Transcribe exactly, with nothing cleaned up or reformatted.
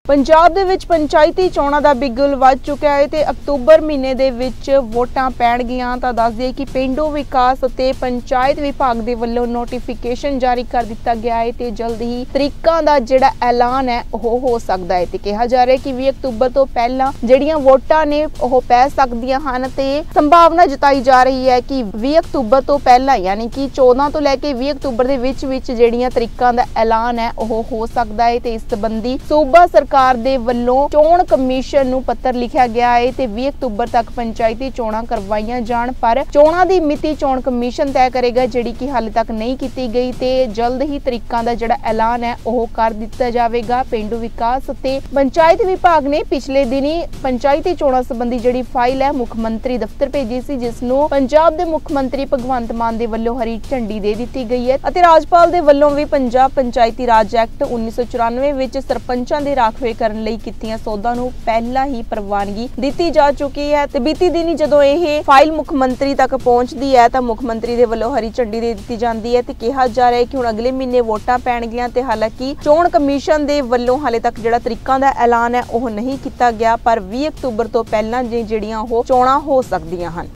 ਪੰਜਾਬ ਦੇ ਵਿੱਚ ਪੰਚਾਇਤੀ ਚੋਣਾਂ ਦਾ ਬਿਗਲ ਵੱਜ ਚੁੱਕਿਆ ਹੈ ਤੇ ਅਕਤੂਬਰ ਮਹੀਨੇ ਦੇ ਵਿੱਚ ਵੋਟਾਂ ਪੈਣਗੀਆਂ। ਤਾਂ ਦੱਸ ਦਈਏ ਕਿ ਪਿੰਡੂ ਵਿਕਾਸ ਅਤੇ ਪੰਚਾਇਤ ਵਿਭਾਗ ਦੇ ਵੱਲੋਂ ਨੋਟੀਫਿਕੇਸ਼ਨ ਜਾਰੀ ਕਰ ਦਿੱਤਾ ਗਿਆ ਹੈ ਤੇ ਜਲਦ ਹੀ ਤਰੀਕਾਂ ਦਾ ਜਿਹੜਾ ਐਲਾਨ ਹੈ ਉਹ ਹੋ ਸਕਦਾ ਹੈ ਤੇ ਕਿਹਾ ਜਾ ਰਿਹਾ ਕਿ ਵੀਹ ਅਕਤੂਬਰ ਤੋਂ ਪਹਿਲਾਂ ਜਿਹੜੀਆਂ ਵੋਟਾਂ ਨੇ ਉਹ ਪੈ ਸਕਦੀਆਂ ਹਨ ਤੇ ਸੰਭਾਵਨਾ ਜਤਾਈ ਜਾ ਰਹੀ ਹੈ ਕਿ ਵੀਹ ਅਕਤੂਬਰ ਤੋਂ ਪਹਿਲਾਂ ਯਾਨੀ ਕਿ ਚੌਦਾਂ ਤੋਂ ਲੈ ਕੇ ਵੀਹ ਅਕਤੂਬਰ ਦੇ ਵਿੱਚ ਵਿੱਚ ਜਿਹੜੀਆਂ ਤਰੀਕਾਂ ਦਾ ਐਲਾਨ ਹੈ ਉਹ ਹੋ ਸਕਦਾ ਹੈ ਤੇ ਇਸ ਸੰਬੰਧੀ ਸੂਬਾ ਸਰਕਾਰ ਦੇ ਵੱਲੋਂ ਚੋਣ ਕਮਿਸ਼ਨ ਨੂੰ ਪੱਤਰ ਲਿਖਿਆ ਗਿਆ ਹੈ ਤੇ ਵੀਹ ਅਕਤੂਬਰ ਤੱਕ ਪੰਚਾਇਤੀ ਚੋਣਾਂ ਕਰਵਾਈਆਂ ਜਾਣ, ਪਰ ਚੋਣਾਂ ਦੀ ਮਿਤੀ ਚੋਣ ਕਮਿਸ਼ਨ ਤੈਅ ਕਰੇਗਾ ਜਿਹੜੀ ਕਿ ਹਾਲੇ ਤੱਕ ਨਹੀਂ ਕੀਤੀ ਗਈ ਤੇ ਜਲਦ ਹੀ ਤਰੀਕਾਂ ਦਾ ਜਿਹੜਾ ਐਲਾਨ ਹੈ ਉਹ ਕਰ ਦਿੱਤਾ ਜਾਵੇਗਾ। ਪਿੰਡੂ ਵਿਕਾਸ ਅਤੇ ਪੰਚਾਇਤ ਵਿਭਾਗ ਨੇ ਪਿਛਲੇ ਦਿਨੀ ਪੰਚਾਇਤੀ ਚੋਣਾਂ ਸੰਬੰਧੀ ਜਿਹੜੀ ਫਾਈਲ ਹੈ ਮੁੱਖ ਮੰਤਰੀ ਦਫ਼ਤਰ ਭੇਜੀ ਸੀ, ਜਿਸ ਨੂੰ ਪੰਜਾਬ ਦੇ ਮੁੱਖ ਮੰਤਰੀ ਭਗਵੰਤ ਮਾਨ ਦੇ ਵੱਲੋਂ ਹਰੀ ਝੰਡੀ ਦੇ ਦਿੱਤੀ ਗਈ ਹੈ ਅਤੇ ਰਾਜਪਾਲ ਦੇ ਵੱਲੋਂ ਵੀ ਪੰਜਾਬ ਪੰਚਾਇਤੀ ਰਾਜ ਐਕਟ ਉੱਨੀ ਸੌ ਚੁਰਾਨਵੇਂ ਵਿੱਚ ਸਰਪੰਚਾਂ ਦੇ ਰਾਖਵੇ ਕਰਨ ਲਈ ਕੀਤੀਆਂ ਸੋਧਾਂ ਨੂੰ ਪਹਿਲਾਂ ਹੀ ਪ੍ਰਵਾਨਗੀ ਦਿੱਤੀ ਜਾ ਚੁੱਕੀ ਹੈ ਤੇ ਬੀਤੀ ਦਿਨੀ ਜਦੋਂ ਇਹ ਫਾਈਲ ਮੁੱਖ ਮੰਤਰੀ ਤੱਕ ਪਹੁੰਚਦੀ ਹੈ ਤਾਂ ਮੁੱਖ ਮੰਤਰੀ ਦੇ ਵੱਲੋਂ ਹਰੀ ਝੰਡੀ ਦੇ ਦਿੱਤੀ ਜਾਂਦੀ ਹੈ ਤੇ ਕਿਹਾ ਜਾ ਰਿਹਾ ਹੈ ਕਿ ਹੁਣ ਅਗਲੇ ਮਹੀਨੇ ਵੋਟਾਂ ਪੈਣਗੀਆਂ ਤੇ ਹਾਲਾਂਕਿ ਚੋਣ ਕਮਿਸ਼ਨ ਦੇ ਵੱਲੋਂ ਹਾਲੇ ਤੱਕ ਜਿਹੜਾ ਤਰੀਕਾਂ ਦਾ ਐਲਾਨ ਹੈ ਉਹ ਨਹੀਂ ਕੀਤਾ ਗਿਆ, ਪਰ ਵੀਹ ਅਕਤੂਬਰ ਤੋਂ ਪਹਿਲਾਂ ਜਿਹੜੀਆਂ ਉਹ ਚੋਣਾਂ ਹੋ ਸਕਦੀਆਂ ਹਨ।